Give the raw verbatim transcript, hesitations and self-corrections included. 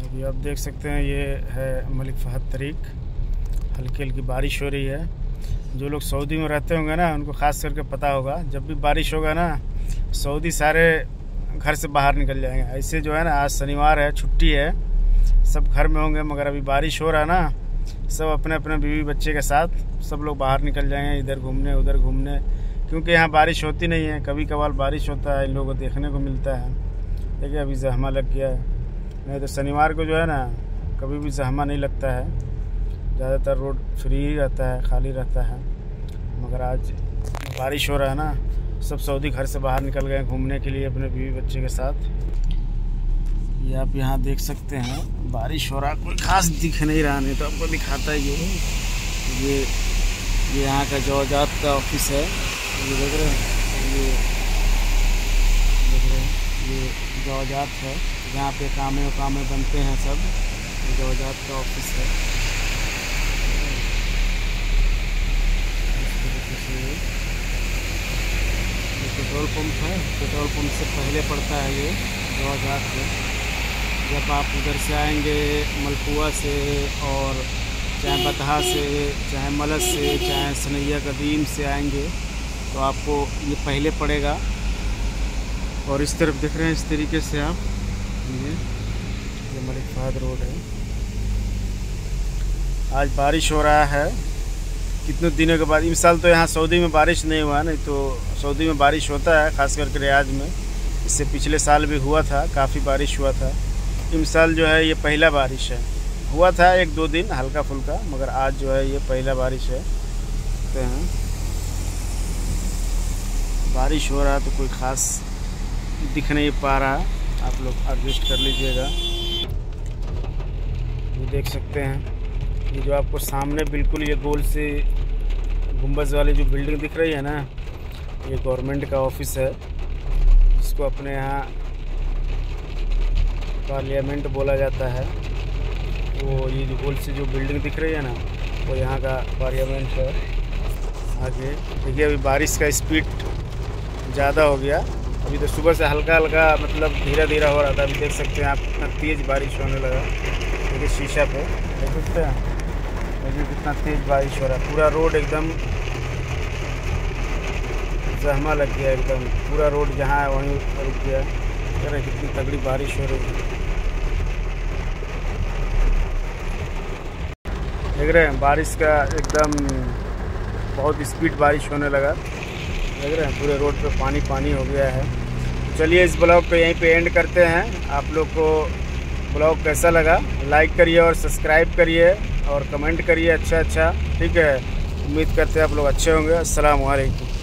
अभी आप देख सकते हैं ये है मलिक फ़हद तरीक। हल्की हल्की बारिश हो रही है। जो लोग सऊदी में रहते होंगे ना उनको ख़ास करके पता होगा, जब भी बारिश होगा ना सऊदी सारे घर से बाहर निकल जाएंगे। ऐसे जो है ना, आज शनिवार है, छुट्टी है, सब घर में होंगे, मगर अभी बारिश हो रहा है ना, सब अपने अपने बीवी बच्चे के साथ सब लोग बाहर निकल जाएंगे, इधर घूमने उधर घूमने, क्योंकि यहाँ बारिश होती नहीं है। कभी कभार बारिश होता है, इन लोगों को देखने को मिलता है। देखिए अभी जहमा लग गया है, नहीं तो शनिवार को जो है ना कभी भी जहमा नहीं लगता है, ज़्यादातर रोड फ्री ही रहता है, खाली रहता है। मगर आज बारिश हो रहा है ना, सब सऊदी घर से बाहर निकल गए घूमने के लिए अपने बीवी बच्चे के साथ। ये आप यहाँ देख सकते हैं बारिश हो रहा, कोई खास दिख नहीं रहा, नहीं तो आपको दिखाता है। ये ये ये यहाँ का जवाजात का ऑफिस है, ये देख रहे हैं, ये देख रहे हैं, ये जवाजात है, जहाँ पे कामे वकामे बनते हैं सब, ये जवाजात का ऑफिस है। इस तरीके से ये पेट्रोल पंप है, पेट्रोल पंप से पहले पड़ता है ये जवाजात है। जब आप उधर से आएंगे मलपुआ से, और चाहे बतहा से, चाहे मलस से, चाहे सनैया कदीम से आएंगे तो आपको ये पहले पड़ेगा। और इस तरफ देख रहे हैं, इस तरीके से आप ये ये मलिक फ़हद रोड है। आज बारिश हो रहा है कितने दिनों के बाद। इस साल तो यहाँ सऊदी में बारिश नहीं हुआ, नहीं तो सऊदी में बारिश होता है, ख़ास करके रियाद में। इससे पिछले साल भी हुआ था, काफ़ी बारिश हुआ था। इस साल जो है ये पहला बारिश है, हुआ था एक दो दिन हल्का फुल्का, मगर आज जो है ये पहला बारिश है। तो हैं बारिश हो रहा है तो कोई ख़ास दिख नहीं पा रहा, आप लोग एडजस्ट कर लीजिएगा। ये देख सकते हैं, ये जो आपको सामने बिल्कुल ये गोल से गुंबज वाली जो बिल्डिंग दिख रही है ना, ये गवर्नमेंट का ऑफिस है, जिसको अपने यहाँ पार्लियामेंट बोला जाता है। वो ये जो गोल से जो बिल्डिंग दिख रही है ना, वो यहाँ का पार्लियामेंट है। आगे देखिए अभी बारिश का स्पीड ज़्यादा हो गया। अभी तो सुबह से हल्का हल्का मतलब धीरे धीरे हो रहा था, अभी देख सकते हैं आप कितना तेज़ बारिश होने लगा। देखिए शीशा पे देख सकते हैं, देखिए कितना तेज़ बारिश हो रहा है। पूरा रोड एकदम जहमा लग गया, एकदम पूरा रोड जहाँ है वहीं रुक गया। देख रहे कितनी तगड़ी बारिश हो रही है, देख रहे हैं बारिश का एकदम बहुत स्पीड बारिश होने लगा। देख रहे हैं पूरे रोड पे पानी पानी हो गया है। चलिए इस ब्लॉग पे यहीं पे एंड करते हैं। आप लोग को ब्लॉग कैसा लगा लाइक करिए और सब्सक्राइब करिए और कमेंट करिए अच्छा अच्छा, ठीक है। उम्मीद करते हैं आप लोग अच्छे होंगे। अस्सलाम वालेकुम।